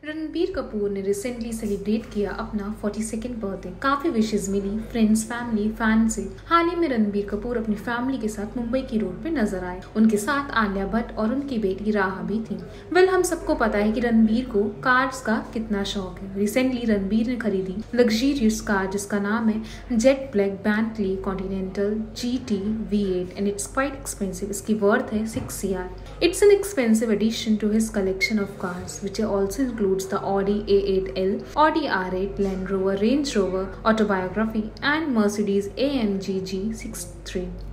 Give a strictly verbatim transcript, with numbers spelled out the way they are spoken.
रणबीर कपूर ने recently celebrate किया अपना फोर्टी सेकेंड बर्थडे। काफी विशेष मिली फ्रेंड्स, फैमिली, फैन से। हाल ही में रणबीर कपूर अपनी फैमिली के साथ मुंबई की रोड पे नजर आए। उनके साथ आलिया भट्ट और उनकी बेटी राहा भी थी। वेल हम सबको पता है कि रणबीर को कार्स का कितना शौक है। रिसेंटली रणबीर ने खरीदी लग्जरियस कार जिसका नाम है jet black Bentley Continental G T V eight and it's quite expensive. इसकी वर्थ है six C R. It's an expensive edition to his collection of cars which also includes the Audi A eight L, Audi R eight, Land Rover, Range Rover, Autobiography and Mercedes A M G G sixty-three.